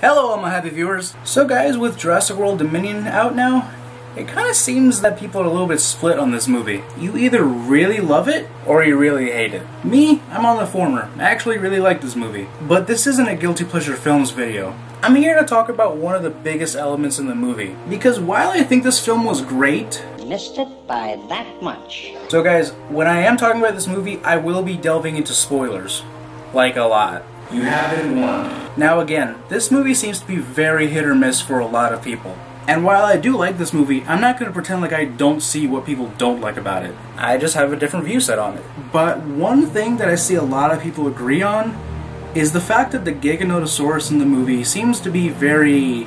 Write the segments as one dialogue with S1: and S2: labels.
S1: Hello all my happy viewers. So guys, with Jurassic World Dominion out now, it kind of seems that people are a little bit split on this movie. You either really love it, or you really hate it. Me, I'm on the former. I actually really like this movie. But this isn't a Guilty Pleasure Films video. I'm here to talk about one of the biggest elements in the movie. Because while I think this film was great,
S2: missed it by that much.
S1: So guys, when I am talking about this movie, I will be delving into spoilers. Like a lot. You have been warned. Now again, this movie seems to be very hit or miss for a lot of people. And while I do like this movie, I'm not going to pretend like I don't see what people don't like about it. I just have a different view set on it. But one thing that I see a lot of people agree on is the fact that the Giganotosaurus in the movie seems to be very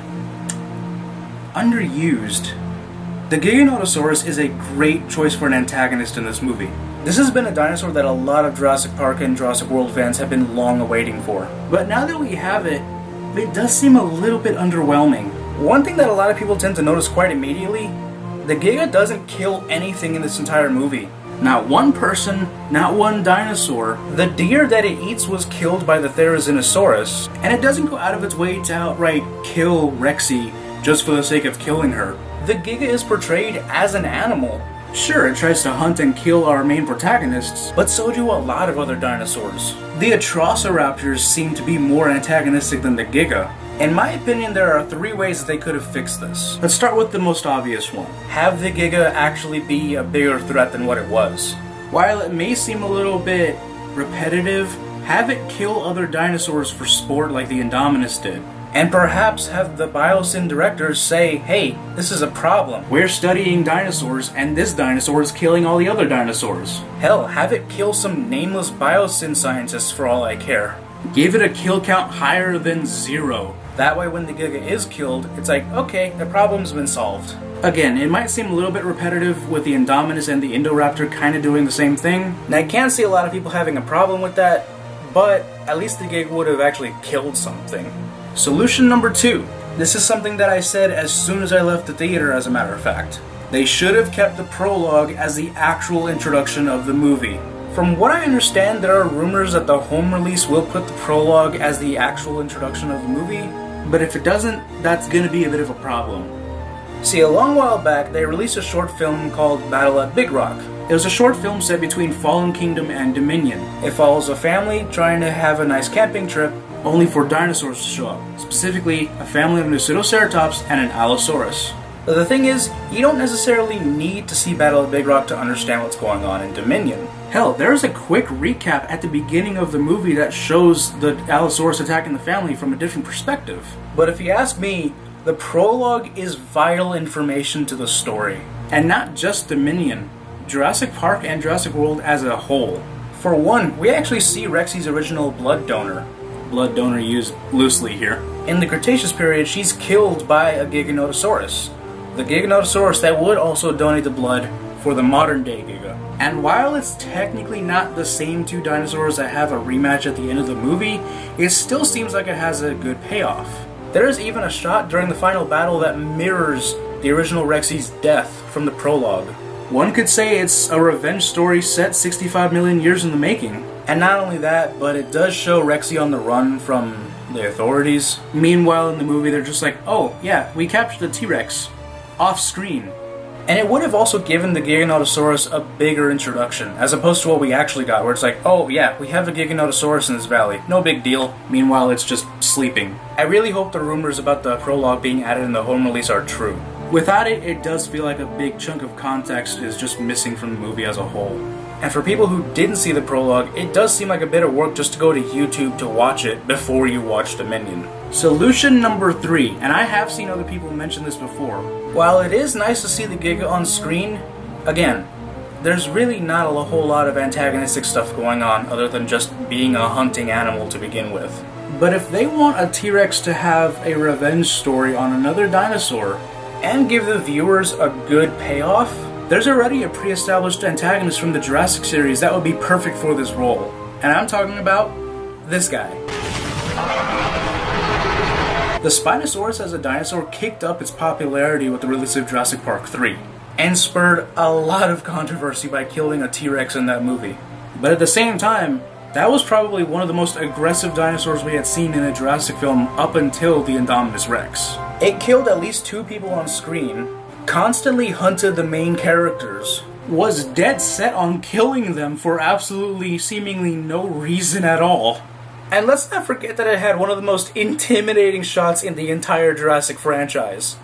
S1: underused. The Giganotosaurus is a great choice for an antagonist in this movie. This has been a dinosaur that a lot of Jurassic Park and Jurassic World fans have been long awaiting for. But now that we have it, it does seem a little bit underwhelming. One thing that a lot of people tend to notice quite immediately, the Giga doesn't kill anything in this entire movie. Not one person, not one dinosaur. The deer that it eats was killed by the Therizinosaurus, and it doesn't go out of its way to outright kill Rexy just for the sake of killing her. The Giga is portrayed as an animal. Sure, it tries to hunt and kill our main protagonists, but so do a lot of other dinosaurs. The Atrociraptors seem to be more antagonistic than the Giga. In my opinion, there are 3 ways that they could have fixed this. Let's start with the most obvious one. Have the Giga actually be a bigger threat than what it was. While it may seem a little bit repetitive, have it kill other dinosaurs for sport like the Indominus did. And perhaps have the Biosyn directors say, hey, this is a problem. We're studying dinosaurs, and this dinosaur is killing all the other dinosaurs. Hell, have it kill some nameless Biosyn scientists for all I care. Give it a kill count higher than 0. That way when the Giga is killed, it's like, okay, the problem's been solved. Again, it might seem a little bit repetitive with the Indominus and the Indoraptor kind of doing the same thing. And I can see a lot of people having a problem with that, but at least the Giga would have actually killed something. Solution number 2. This is something that I said as soon as I left the theater, as a matter of fact. They should have kept the prologue as the actual introduction of the movie. From what I understand, there are rumors that the home release will put the prologue as the actual introduction of the movie, but if it doesn't, that's gonna be a bit of a problem. See, a long while back, they released a short film called Battle at Big Rock. It was a short film set between Fallen Kingdom and Dominion. It follows a family trying to have a nice camping trip, only for dinosaurs to show up. Specifically, a family of Pseudoceratops and an Allosaurus. But the thing is, you don't necessarily need to see Battle at Big Rock to understand what's going on in Dominion. Hell, there's a quick recap at the beginning of the movie that shows the Allosaurus attacking the family from a different perspective. But if you ask me, the prologue is vital information to the story. And not just Dominion, Jurassic Park and Jurassic World as a whole. For one, we actually see Rexy's original blood donor used loosely here. In the Cretaceous period, she's killed by a Giganotosaurus. The Giganotosaurus that would also donate the blood for the modern day Giga. And while it's technically not the same 2 dinosaurs that have a rematch at the end of the movie, it still seems like it has a good payoff. There is even a shot during the final battle that mirrors the original Rexy's death from the prologue. One could say it's a revenge story set 65 million years in the making. And not only that, but it does show Rexy on the run from the authorities. Meanwhile in the movie they're just like, oh yeah, we captured the T-Rex. Off screen. And it would have also given the Giganotosaurus a bigger introduction, as opposed to what we actually got, where it's like, oh yeah, we have a Giganotosaurus in this valley, no big deal. Meanwhile it's just sleeping. I really hope the rumors about the prologue being added in the home release are true. Without it, it does feel like a big chunk of context is just missing from the movie as a whole. And for people who didn't see the prologue, it does seem like a bit of work just to go to YouTube to watch it before you watch Dominion. Solution number 3, and I have seen other people mention this before. While it is nice to see the Giga on screen, again, there's really not a whole lot of antagonistic stuff going on other than just being a hunting animal to begin with. But if they want a T-Rex to have a revenge story on another dinosaur, and give the viewers a good payoff, there's already a pre-established antagonist from the Jurassic series that would be perfect for this role. And I'm talking about this guy. The Spinosaurus as a dinosaur kicked up its popularity with the release of Jurassic Park 3, and spurred a lot of controversy by killing a T-Rex in that movie. But at the same time, That was probably one of the most aggressive dinosaurs we had seen in a Jurassic film up until the Indominus Rex. It killed at least 2 people on screen, constantly hunted the main characters, was dead set on killing them for absolutely seemingly no reason at all. And let's not forget that it had one of the most intimidating shots in the entire Jurassic franchise.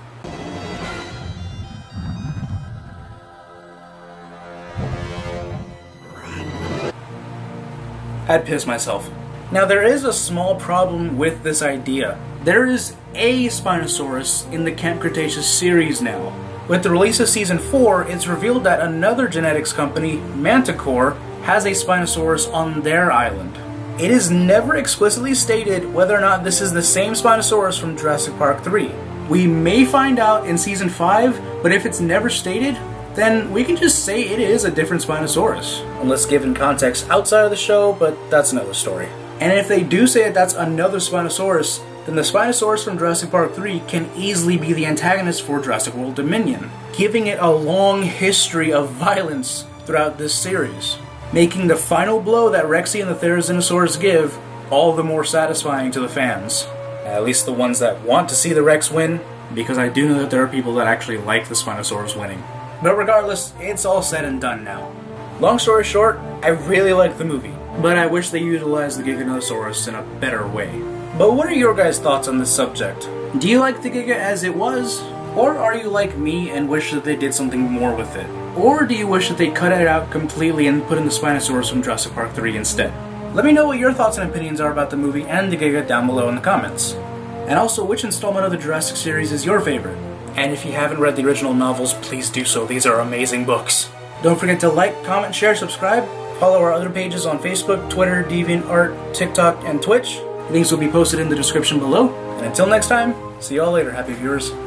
S1: I'd piss myself. Now there is a small problem with this idea. There is a Spinosaurus in the Camp Cretaceous series now. With the release of Season 4, it's revealed that another genetics company, Manticore, has a Spinosaurus on their island. It is never explicitly stated whether or not this is the same Spinosaurus from Jurassic Park 3. We may find out in Season 5, but if it's never stated, then we can just say it is a different Spinosaurus. Unless given context outside of the show, but that's another story. And if they do say that that's another Spinosaurus, then the Spinosaurus from Jurassic Park 3 can easily be the antagonist for Jurassic World Dominion, giving it a long history of violence throughout this series, making the final blow that Rexy and the Therizinosaurus give all the more satisfying to the fans. At least the ones that want to see the Rex win, because I do know that there are people that actually like the Spinosaurus winning. But regardless, it's all said and done now. Long story short, I really like the movie, but I wish they utilized the Giganotosaurus in a better way. But what are your guys' thoughts on this subject? Do you like the Giga as it was? Or are you like me and wish that they did something more with it? Or do you wish that they cut it out completely and put in the Spinosaurus from Jurassic Park 3 instead? Let me know what your thoughts and opinions are about the movie and the Giga down below in the comments. And also, which installment of the Jurassic series is your favorite? And if you haven't read the original novels, please do so. These are amazing books. Don't forget to like, comment, share, subscribe. Follow our other pages on Facebook, Twitter, DeviantArt, TikTok, and Twitch. Links will be posted in the description below. And until next time, see y'all later, happy viewers.